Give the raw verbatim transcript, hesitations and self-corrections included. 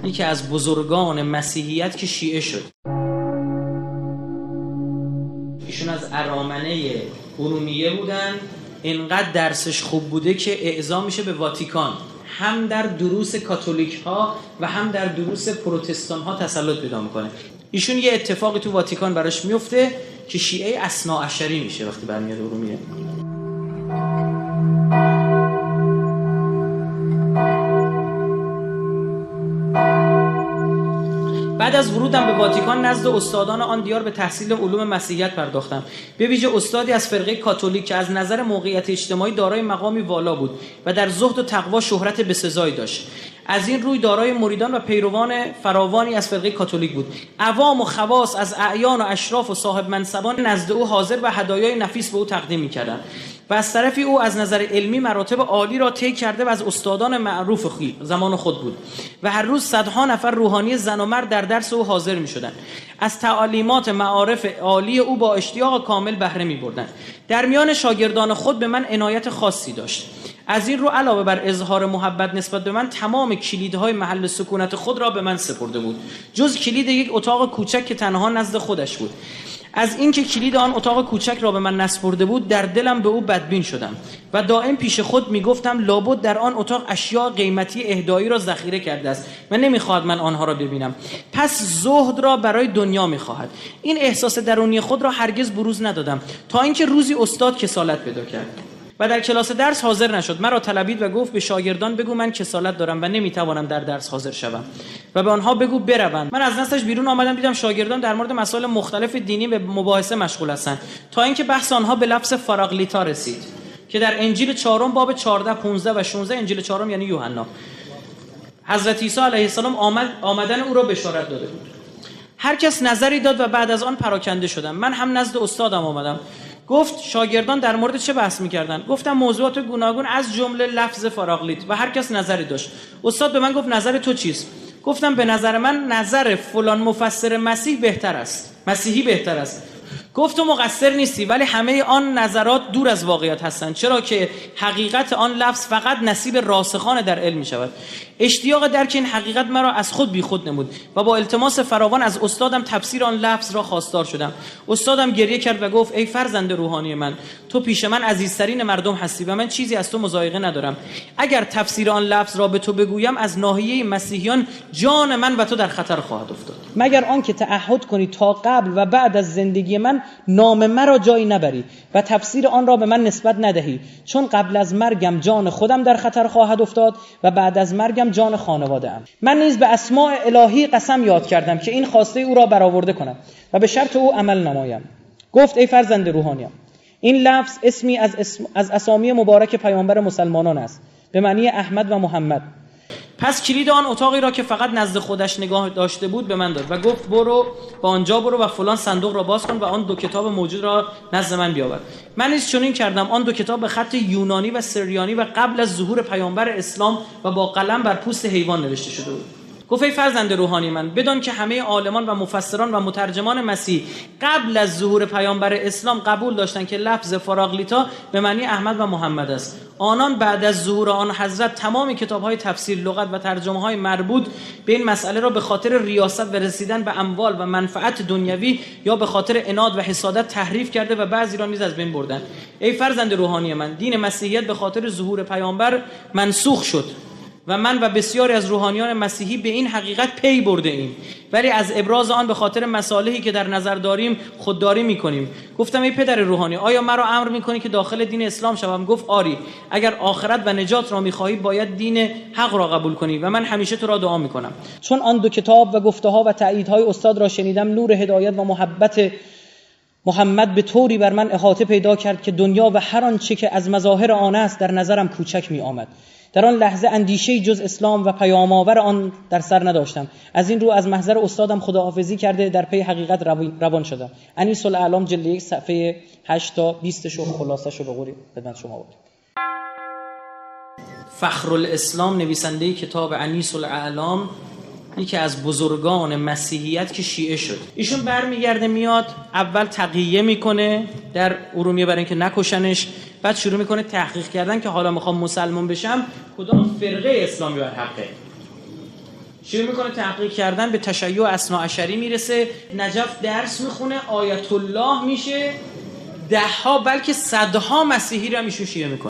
یکی از بزرگان مسیحیت که شیعه شد. ایشون از ارامنه ارومیه بودن. اینقدر درسش خوب بوده که اعزام میشه به واتیکان، هم در دروس کاتولیک ها و هم در دروس پروتستان ها تسلط پیدا میکنه. ایشون یه اتفاقی تو واتیکان براش میفته که شیعه اثناعشری میشه وقتی برمیاد ارومیه. بعد از ورودم به واتیکان نزد استادان آن دیار به تحصیل علوم مسیحیت پرداختم، به ویژه استادی از فرقه کاتولیک که از نظر موقعیت اجتماعی دارای مقامی والا بود و در زهد و تقوا شهرت بسزایی داشت. از این روی دارای مریدان و پیروان فراوانی از فرقه کاتولیک بود. عوام و خواص از اعیان و اشراف و صاحب منصبان نزد او حاضر و هدایای نفیس به او تقدیم می‌کردند و از طرفی او از نظر علمی مراتب عالی را طی کرده و از استادان معروف خود زمان خود بود و هر روز صدها نفر روحانی زن و مرد در درس او حاضر می‌شدند. از تعالیمات معارف عالی او با اشتیاق کامل بهره می‌بردند. در میان شاگردان خود به من عنایت خاصی داشت. از این رو علاوه بر اظهار محبت نسبت به من تمام کلیدهای محل سکونت خود را به من سپرده بود، جز کلید یک اتاق کوچک که تنها نزد خودش بود. از اینکه کلید آن اتاق کوچک را به من نسپرده بود در دلم به او بدبین شدم و دائم پیش خود میگفتم لابد در آن اتاق اشیاء قیمتی اهدایی را ذخیره کرده است و نمیخواهد من آنها را ببینم، پس زهد را برای دنیا میخواهد. این احساس درونی خود را هرگز بروز ندادم تا اینکه روزی استاد کسالت پیدا کرد و در کلاس درس حاضر نشد. مرا طلبید و گفت به شاگردان بگو من کسالت دارم و نمیتوانم در درس حاضر شوم و به آنها بگو بروند. من از نصش بیرون آمدم، دیدم شاگردان در مورد مسائل مختلف دینی به مباحثه مشغول هستند تا اینکه بحث آنها به لفظ فراغلیتا رسید که در انجیل چهارم باب چهارده، پانزده و شانزده، انجیل چهارم یعنی یوحنا، حضرت عیسی علیه السلام آمد آمدن او را بشارت داده بود. هر کس نظری داد و بعد از آن پراکنده شدم. من هم نزد استادم آمدم. گفت شاگردان در مورد چه بحث می‌کردند؟ گفتم موضوعات گوناگون از جمله لفظ فراغلیت و هر کس نظری داشت. استاد به من گفت نظر تو چیست؟ گفتم به نظر من نظر فلان مفسر مسیح بهتر است. مسیحی بهتر است. گفت تو مقصر نیستی، ولی همه آن نظرات دور از واقعیت هستند، چرا که حقیقت آن لفظ فقط نصیب راسخان در علم می شود. اشتیاق درک این حقیقت مرا از خود بی خود نمود و با التماس فراوان از استادم تفسیر آن لفظ را خواستار شدم. استادم گریه کرد و گفت ای فرزند روحانی من، تو پیش من عزیزترین مردم هستی و من چیزی از تو مضایقه ندارم. اگر تفسیر آن لفظ را به تو بگویم از ناحیه مسیحیان جان من و تو در خطر خواهد افتاد، مگر آنکه تعهد کنی تا قبل و بعد از زندگی من نام مرا جایی نبری و تفسیر آن را به من نسبت ندهی، چون قبل از مرگم جان خودم در خطر خواهد افتاد و بعد از مرگم جان خانواده ام. من نیز به اسماء الهی قسم یاد کردم که این خواسته او را برآورده کنم و به شرط او عمل نمایم. گفت ای فرزند روحانیم، این لفظ اسمی از, اسم از اسامی مبارک پیامبر مسلمانان است به معنی احمد و محمد. پس کلید آن اتاقی را که فقط نزد خودش نگاه داشته بود به من داد و گفت برو با آنجا برو و فلان صندوق را باز کن و آن دو کتاب موجود را نزد من بیاور. من نیز چنین کردم. آن دو کتاب به خط یونانی و سریانی و قبل از ظهور پیامبر اسلام و با قلم بر پوست حیوان نوشته شده بود. گفت ای فرزند روحانی من، بدان که همه عالمان و مفسران و مترجمان مسیح قبل از ظهور پیامبر اسلام قبول داشتند که لفظ فراغلیتا به معنی احمد و محمد است. آنان بعد از ظهور آن حضرت تمام کتاب‌های تفسیر، لغت و ترجمه‌های مربوط به این مسئله را به خاطر ریاست و رسیدن به اموال و منفعت دنیوی یا به خاطر عناد و حسادت تحریف کرده و بعضی را نیز از بین بردند. ای فرزند روحانی من، دین مسیحیت به خاطر ظهور پیامبر منسوخ شد و من و بسیاری از روحانیان مسیحی به این حقیقت پی برده ایم، ولی از ابراز آن به خاطر مصالحی که در نظر داریم خودداری میکنیم. گفتم ای پدر روحانی، آیا مرا امر میکنی که داخل دین اسلام شوم؟ گفت آری، اگر آخرت و نجات را میخواهی باید دین حق را قبول کنی و من همیشه تو را دعا میکنم. چون آن دو کتاب و گفته ها و تأییدهای استاد را شنیدم، نور هدایت و محبت محمد به طوری بر من احاطه پیدا کرد که دنیا و هر آنچه که از مظاهر آن است در نظرم کوچک می آمد. در آن لحظه اندیشه‌ای جز اسلام و پیام آور آن در سر نداشتم. از این رو از محضر استادم خداحافظی کرده در پی حقیقت روان شدم. انیس الاعلام جلد یک صفحه هشت تا بیست شو خلاصه شو به قولی خدمت شما بود. فخرالاسلام نویسنده کتاب انیس الاعلام، یکی از بزرگان مسیحیت که شیعه شد. ایشون برمیگرده میاد اول تقیه میکنه در ارومیه برای اینکه نکشنش، بعد شروع میکنه تحقیق کردن که حالا میخوام مسلمان بشم کدام فرقه اسلامی بر حقه. شروع میکنه تحقیق کردن، به تشیع اثناعشری میرسه، نجف درس میخونه، آیت الله میشه، ده ها بلکه صدها مسیحی رو هم ایشون شیعه میکنه.